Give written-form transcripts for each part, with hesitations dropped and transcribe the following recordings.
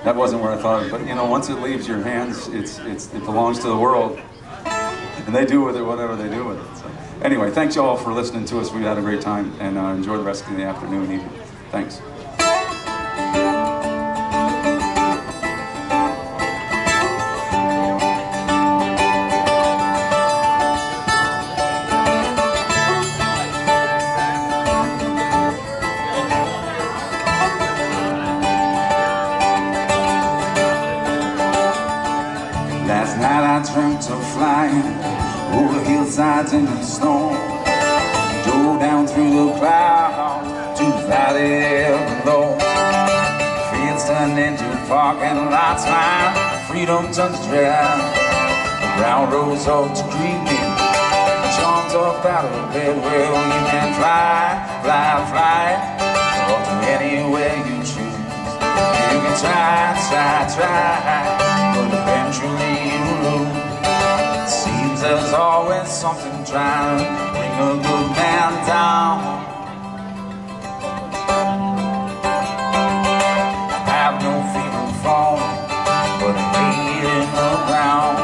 that wasn't where I thought it. But you know, once it leaves your hands, it belongs to the world, and they do with it whatever they do with it. So anyway, thanks y'all for listening to us. We had a great time, and enjoy the rest of the afternoon and evening. Thanks. Last night I dreamt of flying over hillsides in the snow, drove down through the clouds to the valley below. Fields turned into parking lots, my freedom turned to dread. The ground rose up to greet me, the charms of battle bed. Well, you can fly, fly, fly, up to anywhere you choose. You can try, try, try, but eventually you lose. It seems there's always something trying to bring a good man down. I have no fear of falling, but I hate in the ground.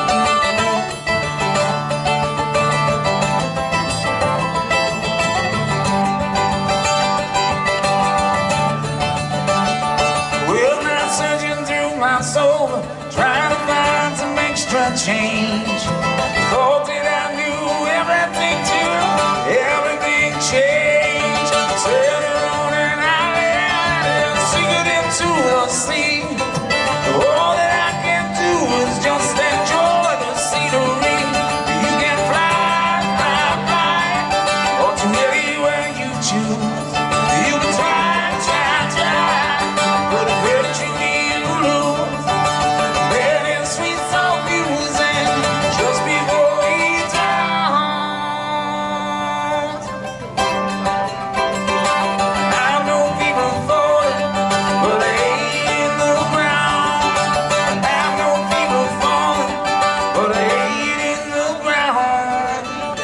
Well, now searching through my soul, trying to find some extra change. Thought that I knew everything till everything changed. Turn around and I and sink it into the sea. All that I can do is just enjoy the scenery. You can fly, fly, fly, or to anywhere you choose. You can try, try, try, but eventually you lose. Sweet soul music just before he drowns. I know people falling, but they ain't in the ground. I know people falling, but they ain't in the ground.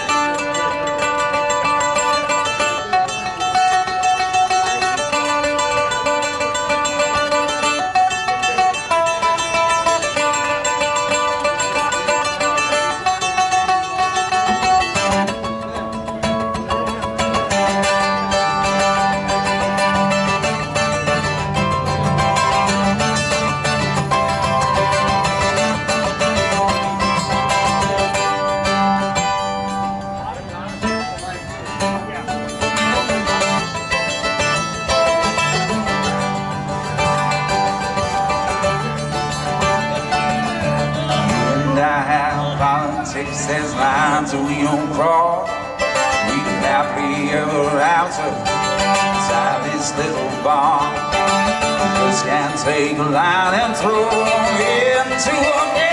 Politics says lines that we don't cross. We can happily ever after inside this little bar. Just can't take a line and throw them into a